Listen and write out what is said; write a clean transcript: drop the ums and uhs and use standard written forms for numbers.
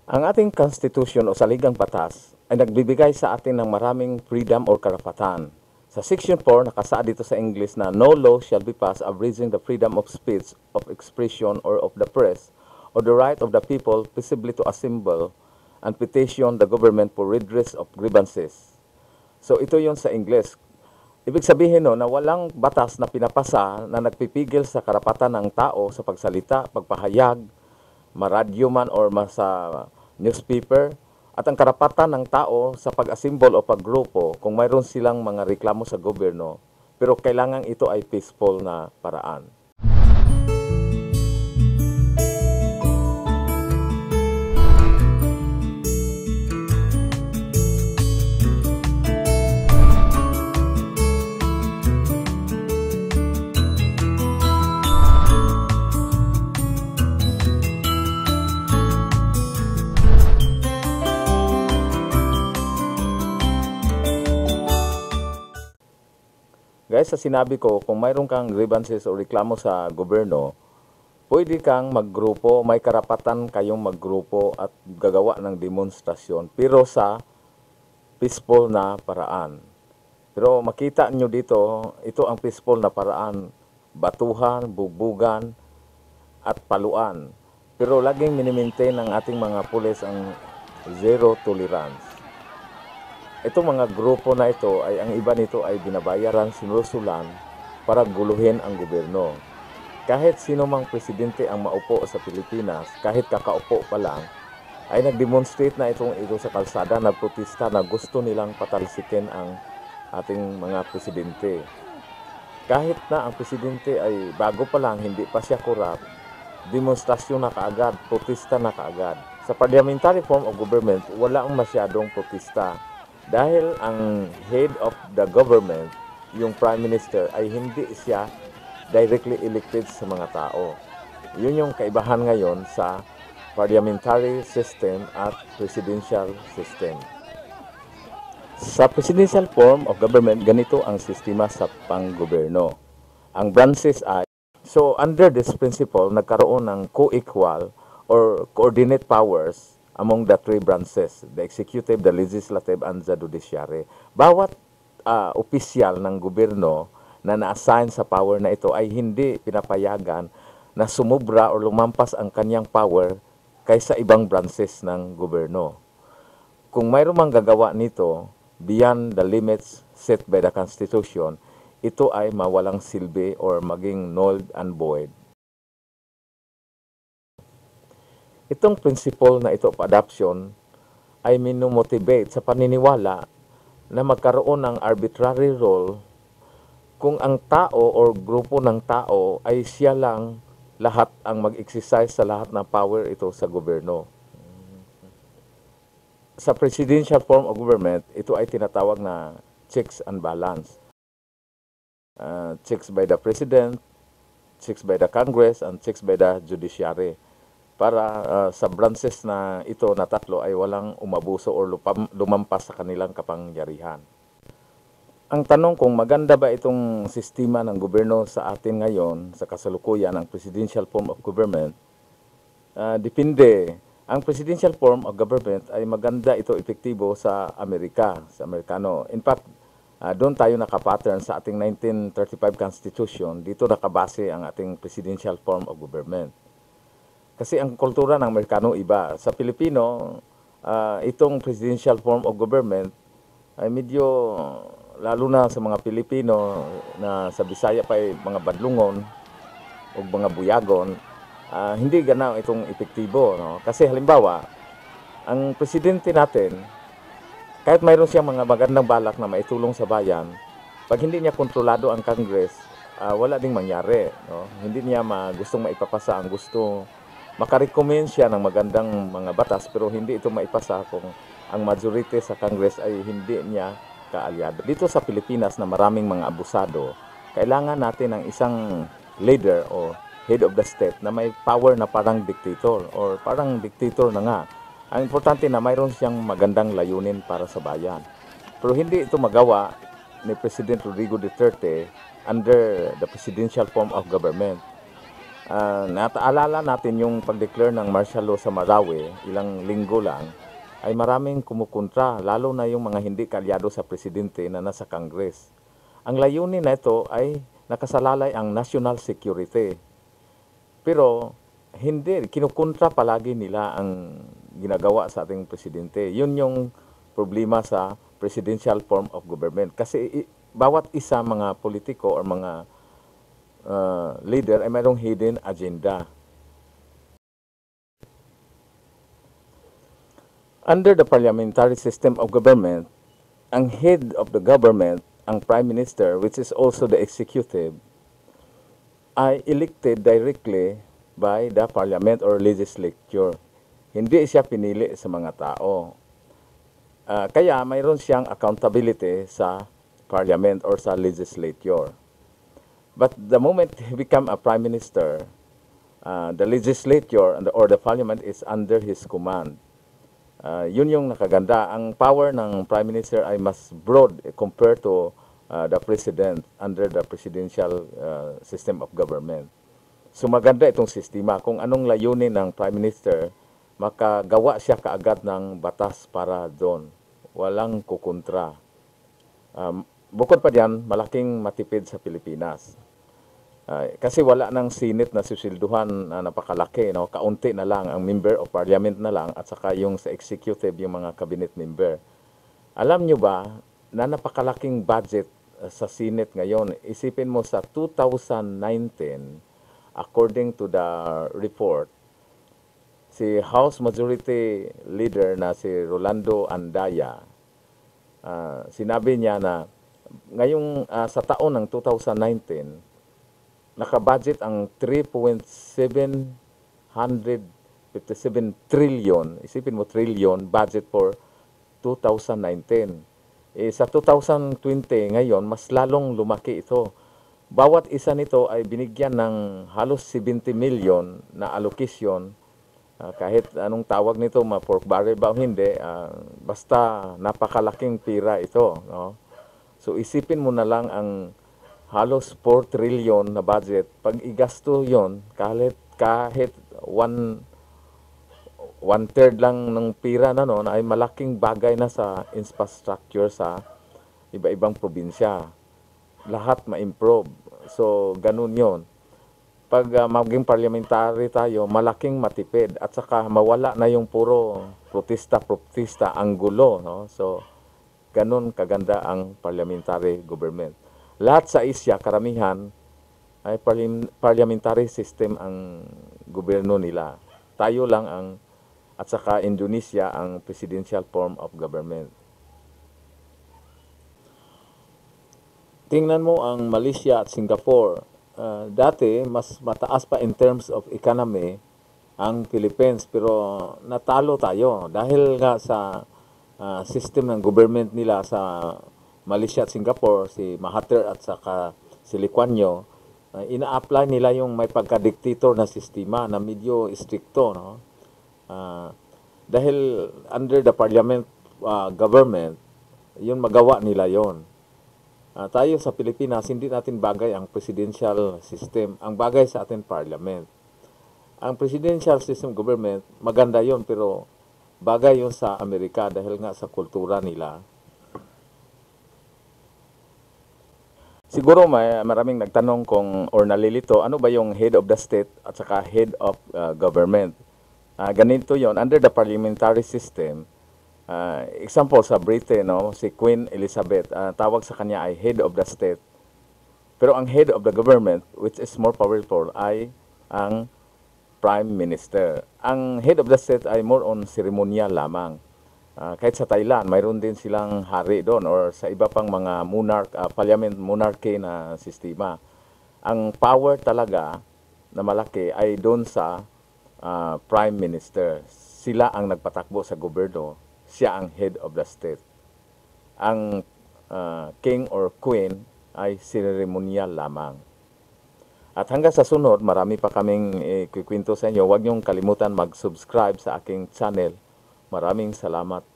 Ang ating konstitusyon o saligang batas ay nagbibigay sa atin ng maraming freedom or karapatan. Sa Section 4, nakasaad dito sa English na no law shall be passed abridging the freedom of speech, of expression, or of the press, or the right of the people peaceably to assemble and petition the government for redress of grievances. So ito yon sa English. Ibig sabihin no, na walang batas na pinapasa na nagpipigil sa karapatan ng tao sa pagsalita, pagpahayag, maradyo man or sa newspaper, at ang karapatan ng tao sa pag-assemble o paggrupo kung mayroon silang mga reklamo sa gobyerno, pero kailangan ito ay peaceful na paraan. Guys, sa sinabi ko, kung mayroon kang grievances o reklamo sa gobyerno, pwede kang maggrupo, may karapatan kayong maggrupo at gagawa ng demonstrasyon, pero sa peaceful na paraan. Pero makita nyo dito, ito ang peaceful na paraan, batuhan, bubugan, at paluan. Pero laging minimaintain ng ating mga pulis ang zero tolerance. Itong mga grupo na ito ay ang iba nito ay binabayaran, sinusulan para guluhin ang gobyerno. Kahit sino mang presidente ang maupo sa Pilipinas, kahit kakaupo pa lang, ay nagdemonstrate na ito sa kalsada, nagprotesta na gusto nilang patalsikin ang ating mga presidente. Kahit na ang presidente ay bago pa lang, hindi pa siya korap, demonstrasyon na kaagad, protesta na kaagad. Sa parliamentary form of government, wala ang masyadong protesta. Dahil ang head of the government, yung prime minister, ay hindi siya directly elected sa mga tao. Yun yung kaibahan ngayon sa parliamentary system at presidential system. Sa presidential form of government, ganito ang sistema sa panggoberno. Ang branches ay, so under this principle, nagkaroon ng co-equal or coordinate powers among the three branches, the executive, the legislative, and the judiciary. Bawat opisyal ng gobyerno na na-assign sa power na ito ay hindi pinapayagan na sumubra o lumampas ang kanyang power kaysa ibang branches ng gobyerno. Kung mayroon mang gagawa nito beyond the limits set by the Constitution, ito ay mawalang silbi or maging null and void. Itong principle na ito of adoption ay minomotivate sa paniniwala na magkaroon ng arbitrary role kung ang tao or grupo ng tao ay siya lang lahat ang mag-exercise sa lahat ng power ito sa gobyerno. Sa presidential form of government, ito ay tinatawag na checks and balance. Checks by the president, checks by the Congress, and checks by the judiciary. Para sa branches na ito na tatlo ay walang umabuso o lumampas sa kanilang kapangyarihan. Ang tanong kung maganda ba itong sistema ng gobyerno sa atin ngayon, sa kasalukuyan, ang presidential form of government, depende. Ang presidential form of government ay maganda ito, epektibo sa Amerika, sa Amerikano. In fact, doon tayo nakapattern sa ating 1935 Constitution, dito nakabase ang ating presidential form of government. Kasi ang kultura ng Amerikano iba. Sa Pilipino, itong presidential form of government ay medyo, lalo na sa mga Pilipino na sa Bisaya pa ay mga badlungon o mga buyagon, hindi ganaw itong epektibo. No? Kasi halimbawa, ang presidente natin, kahit mayroon siyang mga magandang balak na maitulong sa bayan, pag hindi niya kontrolado ang Congress, wala ding mangyari. No? Hindi niya gustong maipapasa ang gusto. Makarecommend siya ng magandang mga batas pero hindi ito maipasa kung ang majority sa Congress ay hindi niya kaalyado. Dito sa Pilipinas na maraming mga abusado, kailangan natin ng isang leader o head of the state na may power na parang dictator or parang dictator na nga. Ang importante na mayroon siyang magandang layunin para sa bayan. Pero hindi ito magawa ni President Rodrigo Duterte under the presidential form of government. Nataalala natin yung pag-declare ng martial law sa Marawi, ilang linggo lang, ay maraming kumukontra, lalo na yung mga hindi kalyado sa presidente na nasa Congress. Ang layunin na ito ay nakasalalay ang national security. Pero hindi, kinukontra palagi nila ang ginagawa sa ating presidente. Yun yung problema sa presidential form of government. Kasi bawat isa mga politiko or mga leader ay mayroong hidden agenda. Under the parliamentary system of government, ang head of the government, ang prime minister, which is also the executive, ay elected directly by the parliament or legislature. Hindi siya pinili sa mga tao. Kaya mayroon siyang accountability sa parliament or sa legislature. But the moment he become a prime minister, the legislature or the parliament is under his command. Yun yung nakaganda. Ang power ng prime minister ay mas broad compared to the president under the presidential system of government. So maganda itong sistema. Kung anong layunin ng prime minister, makagawa siya kaagad ng batas para doon. Walang kukontra. Bukod pa diyan, malaking matipid sa Pilipinas. Kasi wala ng Senate na susilduhan na napakalaki, no? Kaunti na lang, ang member of parliament na lang, at saka yung sa executive, yung mga cabinet member. Alam nyo ba na napakalaking budget sa Senate ngayon? Isipin mo sa 2019, according to the report, si House Majority Leader na si Rolando Andaya, sinabi niya na ngayong sa taon ng 2019, nakabudget ang 3.757 trillion, isipin mo trillion, budget for 2019. Sa 2020 ngayon, mas lalong lumaki ito. Bawat isa nito ay binigyan ng halos 70 million na allocation. Kahit anong tawag nito, ma-pork barrel ba o hindi, basta napakalaking pira ito. No? So isipin mo na lang ang halos 4 trillion na budget. Pag igasto yon, kahit one-third lang ng pira na noon, ay malaking bagay na sa infrastructure sa iba-ibang probinsya. Lahat ma-improve. So, ganun yon. Pag maging parliamentary tayo, malaking matipid at saka mawala na yung puro protesta, ang gulo. No? So, ganun kaganda ang parliamentary government. Lahat sa Asia, karamihan, ay parliamentary system ang gobyerno nila. Tayo lang at saka Indonesia, ang presidential form of government. Tingnan mo ang Malaysia at Singapore. Dati, mas mataas pa in terms of economy ang Philippines, pero natalo tayo dahil nga sa system ng government nila sa Malaysia at Singapore, si Mahathir at saka si Lee Kuan Yew, ina-apply nila yung may pagka-dictator na sistema na medyo stricto. No? Dahil under the parliament government, yun magawa nila yon. Tayo sa Pilipinas, hindi natin bagay ang presidential system. Ang bagay sa atin parliament. Ang presidential system government, maganda yon, pero bagay yon sa Amerika dahil nga sa kultura nila. Siguro maraming nagtanong or nalilito, ano ba yung head of the state at saka head of government? Ganito yon, under the parliamentary system. Example sa Britain, no, si Queen Elizabeth, tawag sa kanya ay head of the state. Pero ang head of the government, which is more powerful, ay ang prime minister. Ang head of the state ay more on ceremonial lamang. Kahit sa Thailand, mayroon din silang hari doon or sa iba pang mga parliament monarchy na sistema. Ang power talaga na malaki ay doon sa prime minister. Sila ang nagpatakbo sa gobyerno. Siya ang head of the state. Ang king or queen ay ceremonial lamang. At hanggang sa sunod, marami pa kaming ikikwento sa inyo. Huwag niyong kalimutan mag-subscribe sa aking channel. Maraming salamat.